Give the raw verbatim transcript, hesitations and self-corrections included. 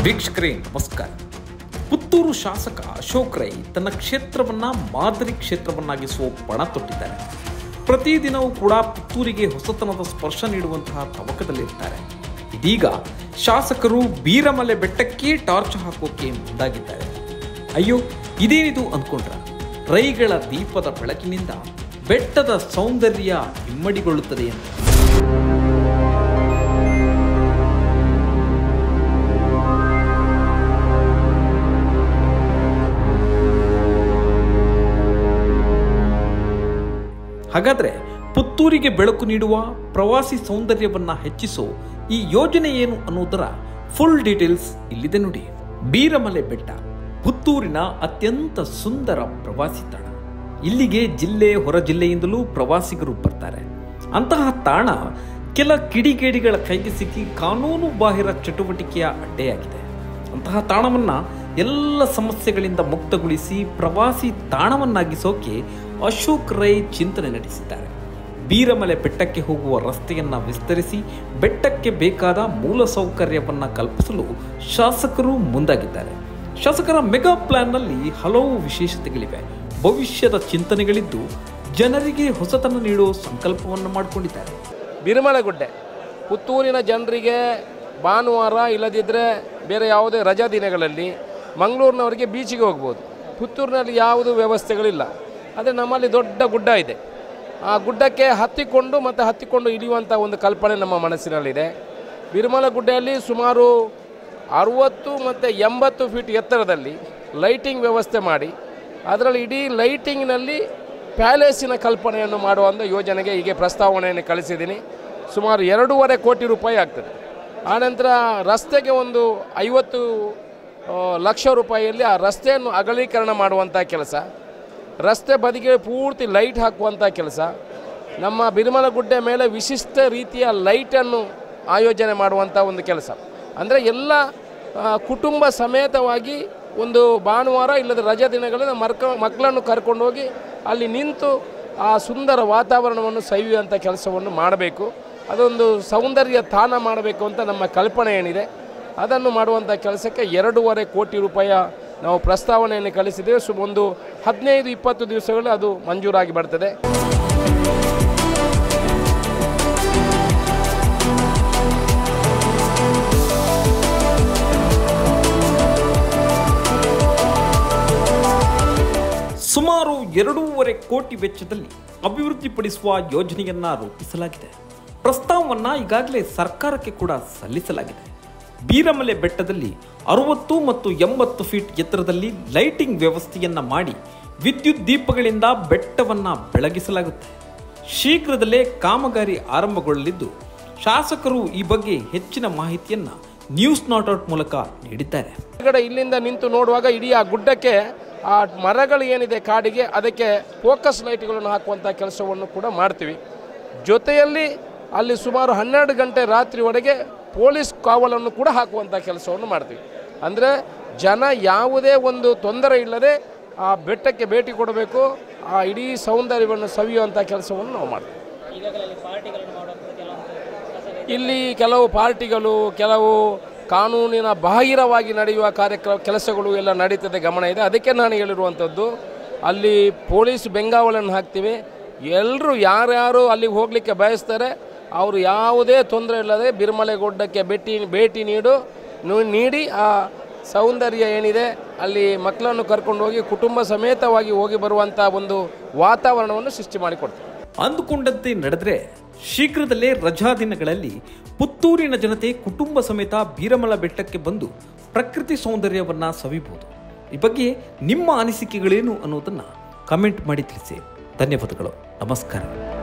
ವೀಕ್ಷಕರೇ ನಮಸ್ಕಾರ. ಪುತ್ತೂರು ಶಾಸಕ ಅಶೋಕ್ ರೈ ತನ್ನ ಕ್ಷೇತ್ರವನ್ನ ಮಾದರಿ ಕ್ಷೇತ್ರವನ್ನಾಗಿಸುವ ಪಣ ತೊಟ್ಟಿದ್ದಾರೆ. ಪ್ರತಿದಿನವೂ ಕೂಡ ಪುತ್ತೂರಿಗೆ ಹೊಸತನದ ಸ್ಪರ್ಶ ನೀಡುವಂತಹ ತವಕದಲ್ಲಿರ್ತಾರೆ. ಇದೀಗ ಶಾಸಕರು ಬೀರಮಲೆ ಬೆಟ್ಟಕ್ಕೆ ಟಾರ್ಚ್ ಹಾಕೋಕೆ ಮುಂದಾಗಿದ್ದಾರೆ. ಅಯ್ಯೋ ಇದೇನಿದು ಅಂದ್ಕೊಂಡ್ರ? ರೈಗಳ ದೀಪದ ಬೆಳಕಿನಿಂದ ಬೆಟ್ಟದ ಸೌಂದರ್ಯ ಇಮ್ಮಡಿಗೊಳ್ಳುತ್ತದೆ ಅಂತ. ಹಾಗಾದರೆ ಪುತ್ತೂರಿಗೆ ಬೆಳಕು ನೀಡುವ ಪ್ರವಾಸಿ ಸೌಂದರ್ಯವನ್ನು ಹೆಚ್ಚಿಸೋ ಈ ಯೋಜನೆ ಏನು ಅನ್ನೋದರ ಫುಲ್ ಡೀಟೇಲ್ಸ್ ಇಲ್ಲಿದೆ ನೋಡಿ. ಬೀರಮಲೆ ಬೆಟ್ಟ ಪುತ್ತೂರಿನ ಅತ್ಯಂತ ಸುಂದರ ಪ್ರವಾಸಿ ತಾಣ. ಇಲ್ಲಿಗೆ ಜಿಲ್ಲೆ ಹೊರ ಜಿಲ್ಲೆಯಿಂದಲೂ ಪ್ರವಾಸಿಗರು ಬರ್ತಾರೆ. ಅಂತಹ ತಾಣ ಕೆಲ ಕಿಡಿಗೇಡಿಗಳ ಕೈಗೆ ಸಿಕ್ಕಿ ಕಾನೂನು ಬಾಹಿರ ಚಟುವಟಿಕೆಯ ಅಡ್ಡೆಯಾಗಿದೆ. ಅಂತಹ ತಾಣವನ್ನು ಎಲ್ಲ ಸಮಸ್ಯೆಗಳಿಂದ ಮುಕ್ತಗೊಳಿಸಿ ಪ್ರವಾಸಿ ತಾಣವನ್ನಾಗಿಸೋಕೆ ಅಶೋಕ್ ರೈ ಚಿಂತನೆ ನಡೆಸಿದ್ದಾರೆ. ಬೀರಮಲೆ ಬೆಟ್ಟಕ್ಕೆ ಹೋಗುವ ರಸ್ತೆಯನ್ನು ವಿಸ್ತರಿಸಿ ಬೆಟ್ಟಕ್ಕೆ ಬೇಕಾದ ಮೂಲ ಸೌಕರ್ಯವನ್ನು ಕಲ್ಪಿಸಲು ಶಾಸಕರು ಮುಂದಾಗಿದ್ದಾರೆ. ಶಾಸಕರ ಮೆಗಾ ಪ್ಲಾನ್ನಲ್ಲಿ ಹಲವು ವಿಶೇಷತೆಗಳಿವೆ, ಭವಿಷ್ಯದ ಚಿಂತನೆಗಳಿದ್ದು ಜನರಿಗೆ ಹೊಸತನ ನೀಡುವ ಸಂಕಲ್ಪವನ್ನು ಮಾಡಿಕೊಂಡಿದ್ದಾರೆ. ಬೀರಮಲೆ ಗುಡ್ಡೆ ಪುತ್ತೂರಿನ ಜನರಿಗೆ ಭಾನುವಾರ ಇಲ್ಲದಿದ್ದರೆ ಬೇರೆ ಯಾವುದೇ ರಜಾ ದಿನಗಳಲ್ಲಿ ಮಂಗಳೂರಿನವರಿಗೆ ಬೀಚಿಗೆ ಹೋಗ್ಬೋದು. ಪುತ್ತೂರಿನಲ್ಲಿ ಯಾವುದೂ ವ್ಯವಸ್ಥೆಗಳಿಲ್ಲ. ಆದರೆ ನಮ್ಮಲ್ಲಿ ದೊಡ್ಡ ಗುಡ್ಡ ಇದೆ. ಆ ಗುಡ್ಡಕ್ಕೆ ಹತ್ತಿಕೊಂಡು ಮತ್ತು ಹತ್ತಿಕೊಂಡು ಇಳಿಯುವಂಥ ಒಂದು ಕಲ್ಪನೆ ನಮ್ಮ ಮನಸ್ಸಿನಲ್ಲಿದೆ. ಬೀರಮಲೆ ಗುಡ್ಡೆಯಲ್ಲಿ ಸುಮಾರು ಅರುವತ್ತು ಮತ್ತು ಎಂಬತ್ತು ಫೀಟ್ ಎತ್ತರದಲ್ಲಿ ಲೈಟಿಂಗ್ ವ್ಯವಸ್ಥೆ ಮಾಡಿ ಅದರಲ್ಲಿ ಇಡೀ ಲೈಟಿಂಗ್ನಲ್ಲಿ ಪ್ಯಾಲೇಸಿನ ಕಲ್ಪನೆಯನ್ನು ಮಾಡುವಂಥ ಯೋಜನೆಗೆ ಹೀಗೆ ಪ್ರಸ್ತಾವನೆಯನ್ನು ಕಳಿಸಿದ್ದೀನಿ. ಸುಮಾರು ಎರಡೂವರೆ ಕೋಟಿ ರೂಪಾಯಿ ಆಗ್ತದೆ. ಆನಂತರ ರಸ್ತೆಗೆ ಒಂದು ಐವತ್ತು ಲಕ್ಷ ರೂಪಾಯಿಯಲ್ಲಿ ಆ ರಸ್ತೆಯನ್ನು ಅಗಲೀಕರಣ ಮಾಡುವಂಥ ಕೆಲಸ, ರಸ್ತೆ ಬದಿಗೆ ಪೂರ್ತಿ ಲೈಟ್ ಹಾಕುವಂಥ ಕೆಲಸ, ನಮ್ಮ ಬೀರಮಲೆ ಗುಡ್ಡೆ ಮೇಲೆ ವಿಶಿಷ್ಟ ರೀತಿಯ ಲೈಟನ್ನು ಆಯೋಜನೆ ಮಾಡುವಂಥ ಒಂದು ಕೆಲಸ. ಅಂದರೆ ಎಲ್ಲ ಕುಟುಂಬ ಸಮೇತವಾಗಿ ಒಂದು ಭಾನುವಾರ ಇಲ್ಲದ ರಜಾ ದಿನಗಳಲ್ಲಿ ಮರ್ಕ ಮಕ್ಕಳನ್ನು ಕರ್ಕೊಂಡು ಹೋಗಿ ಅಲ್ಲಿ ನಿಂತು ಆ ಸುಂದರ ವಾತಾವರಣವನ್ನು ಸವಿಯುವಂಥ ಕೆಲಸವನ್ನು ಮಾಡಬೇಕು. ಅದೊಂದು ಸೌಂದರ್ಯ ತಾಣ ಮಾಡಬೇಕು ಅಂತ ನಮ್ಮ ಕಲ್ಪನೆ ಏನಿದೆ ಅದನ್ನು ಮಾಡುವಂಥ ಕೆಲಸಕ್ಕೆ ಎರಡೂವರೆ ಕೋಟಿ ರೂಪಾಯಿ ನಾವು ಪ್ರಸ್ತಾವನೆಯನ್ನು ಕಳಿಸಿದ್ದೇವೆ. ಸು ಒಂದು ಹದಿನೈದು ಇಪ್ಪತ್ತು ದಿವಸಗಳು ಅದು ಮಂಜೂರಾಗಿ ಬರ್ತದೆ. ಸುಮಾರು ಎರಡೂವರೆ ಕೋಟಿ ವೆಚ್ಚದಲ್ಲಿ ಅಭಿವೃದ್ಧಿಪಡಿಸುವ ಯೋಜನೆಯನ್ನ ರೂಪಿಸಲಾಗಿದೆ. ಪ್ರಸ್ತಾವವನ್ನು ಈಗಾಗಲೇ ಸರ್ಕಾರಕ್ಕೆ ಕೂಡ ಸಲ್ಲಿಸಲಾಗಿದೆ. ಬೀರಮಲೆ ಬೆಟ್ಟದಲ್ಲಿ ಅರವತ್ತು ಮತ್ತು ಎಂಬತ್ತು ಫೀಟ್ ಎತ್ತರದಲ್ಲಿ ಲೈಟಿಂಗ್ ವ್ಯವಸ್ಥೆಯನ್ನ ಮಾಡಿ ವಿದ್ಯುತ್ ದೀಪಗಳಿಂದ ಬೆಟ್ಟವನ್ನು ಬೆಳಗಿಸಲಾಗುತ್ತೆ. ಶೀಘ್ರದಲ್ಲೇ ಕಾಮಗಾರಿ ಆರಂಭಗೊಳ್ಳಲಿದ್ದು ಶಾಸಕರು ಈ ಬಗ್ಗೆ ಹೆಚ್ಚಿನ ಮಾಹಿತಿಯನ್ನ ನ್ಯೂಸ್ ನಾಟ್ ಔಟ್ ಮೂಲಕ ನೀಡಿದ್ದಾರೆ. ಇಲ್ಲಿಂದ ನಿಂತು ನೋಡುವಾಗ ಇಡೀ ಆ ಗುಡ್ಡಕ್ಕೆ ಆ ಮರಗಳು ಏನಿದೆ ಕಾಡಿಗೆ ಅದಕ್ಕೆ ಫೋಕಸ್ ಲೈಟ್ಗಳನ್ನು ಹಾಕುವಂಥ ಕೆಲಸವನ್ನು ಕೂಡ ಮಾಡ್ತೀವಿ. ಜೊತೆಯಲ್ಲಿ ಅಲ್ಲಿ ಸುಮಾರು ಹನ್ನೆರಡು ಗಂಟೆ ರಾತ್ರಿವರೆಗೆ ಪೊಲೀಸ್ ಕಾವಲನ್ನು ಕೂಡ ಹಾಕುವಂಥ ಕೆಲಸವನ್ನು ಮಾಡ್ತೀವಿ. ಅಂದರೆ ಜನ ಯಾವುದೇ ಒಂದು ತೊಂದರೆ ಇಲ್ಲದೆ ಆ ಬೆಟ್ಟಕ್ಕೆ ಭೇಟಿ ಕೊಡಬೇಕು, ಆ ಇಡೀ ಸೌಂದರ್ಯವನ್ನು ಸವಿಯುವಂಥ ಕೆಲಸವನ್ನು ನಾವು ಮಾಡ್ತೀವಿ. ಇಲ್ಲಿ ಕೆಲವು ಪಾರ್ಟಿಗಳು, ಕೆಲವು ಕಾನೂನಿನ ಬಾಹಿರವಾಗಿ ನಡೆಯುವ ಕಾರ್ಯಕ್ರಮ ಕೆಲಸಗಳು ಎಲ್ಲ ನಡೀತದೆ, ಗಮನ ಇದೆ. ಅದಕ್ಕೆ ನಾನು ಹೇಳಿರುವಂಥದ್ದು, ಅಲ್ಲಿ ಪೊಲೀಸ್ ಬೆಂಗಾವಲನ್ನು ಹಾಕ್ತೀವಿ. ಎಲ್ಲರೂ ಯಾರ್ಯಾರು ಅಲ್ಲಿಗೆ ಹೋಗಲಿಕ್ಕೆ ಬಯಸ್ತಾರೆ ಅವರು ಯಾವುದೇ ತೊಂದರೆ ಇಲ್ಲದೆ ಬೀರಮಲೆ ಗುಡ್ಡಕ್ಕೆ ಭೇಟಿ ಭೇಟಿ ನೀಡು ನೀಡಿ ಆ ಸೌಂದರ್ಯ ಏನಿದೆ ಅಲ್ಲಿ ಮಕ್ಕಳನ್ನು ಕರ್ಕೊಂಡು ಹೋಗಿ ಕುಟುಂಬ ಸಮೇತವಾಗಿ ಹೋಗಿ ಬರುವಂಥ ಒಂದು ವಾತಾವರಣವನ್ನು ಸೃಷ್ಟಿ ಮಾಡಿಕೊಡ್ತೀವಿ. ಅಂದುಕೊಂಡಂತೆ ನಡೆದರೆ ಶೀಘ್ರದಲ್ಲೇ ರಜಾ ದಿನಗಳಲ್ಲಿ ಪುತ್ತೂರಿನ ಜನತೆ ಕುಟುಂಬ ಸಮೇತ ಬೀರಮಲೆ ಬೆಟ್ಟಕ್ಕೆ ಬಂದು ಪ್ರಕೃತಿ ಸೌಂದರ್ಯವನ್ನು ಸವಿಬಹುದು. ಈ ಬಗ್ಗೆ ನಿಮ್ಮ ಅನಿಸಿಕೆಗಳೇನು ಅನ್ನೋದನ್ನು ಕಮೆಂಟ್ ಮಾಡಿ ತಿಳಿಸಿ. ಧನ್ಯವಾದಗಳು. ನಮಸ್ಕಾರ.